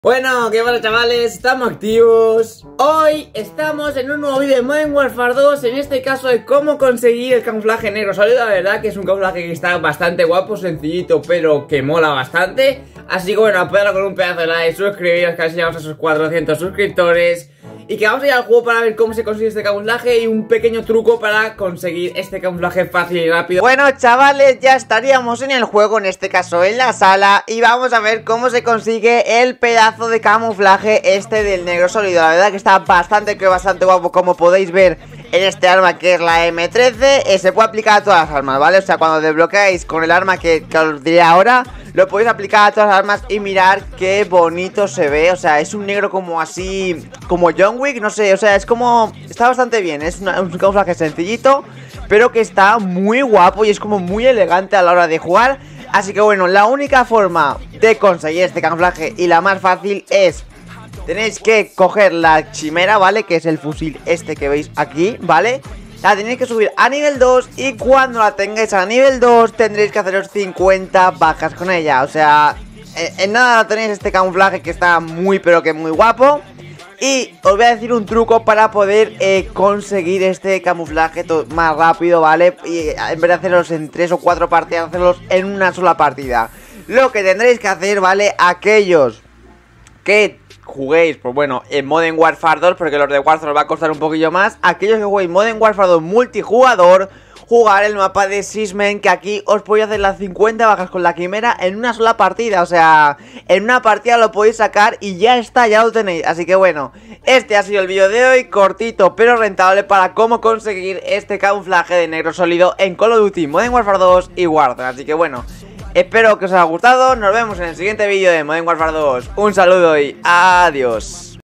Bueno, ¿qué pasa, chavales? Estamos activos. Hoy estamos en un nuevo vídeo de Modern Warfare 2. En este caso de cómo conseguir el camuflaje negro sólido. La verdad que es un camuflaje que está bastante guapo, sencillito, pero que mola bastante. Así que bueno, apoyarlo con un pedazo de like, suscribiros, que así llegamos a esos 400 suscriptores. Y que vamos a ir al juego para ver cómo se consigue este camuflaje y un pequeño truco para conseguir este camuflaje fácil y rápido. Bueno, chavales, ya estaríamos en el juego, en este caso en la sala, y vamos a ver cómo se consigue el pedazo de camuflaje este del negro sólido. La verdad que está bastante guapo, como podéis ver en este arma que es la M13. Se puede aplicar a todas las armas, ¿vale? O sea, cuando desbloqueáis con el arma que os diré ahora, lo podéis aplicar a todas las armas y mirar qué bonito se ve. O sea, es un negro como así, como John Wick, no sé, o sea, es como, está bastante bien. Es un camuflaje sencillito, pero que está muy guapo y es como muy elegante a la hora de jugar. Así que bueno, la única forma de conseguir este camuflaje y la más fácil es, tenéis que coger la chimera, ¿vale? Que es el fusil este que veis aquí, ¿vale? La tenéis que subir a nivel 2 y cuando la tengáis a nivel 2 tendréis que haceros 50 bajas con ella. O sea, en nada tenéis este camuflaje que está muy pero que muy guapo. Y os voy a decir un truco para poder conseguir este camuflaje más rápido, ¿vale? Y en vez de hacerlos en 3 o 4 partidas, hacerlos en una sola partida. Lo que tendréis que hacer, ¿vale? Aquellos que juguéis, pues bueno, en Modern Warfare 2, porque los de Warzone os va a costar un poquillo más. Aquellos que juguéis Modern Warfare 2 multijugador, jugar el mapa de Sismen, que aquí os podéis hacer las 50 bajas con la quimera en una sola partida. O sea, en una partida lo podéis sacar y ya está, ya lo tenéis. Así que bueno, este ha sido el vídeo de hoy, cortito pero rentable, para cómo conseguir este camuflaje de negro sólido en Call of Duty, Modern Warfare 2 y Warzone. Así que bueno, espero que os haya gustado, nos vemos en el siguiente vídeo de Modern Warfare 2. Un saludo y adiós.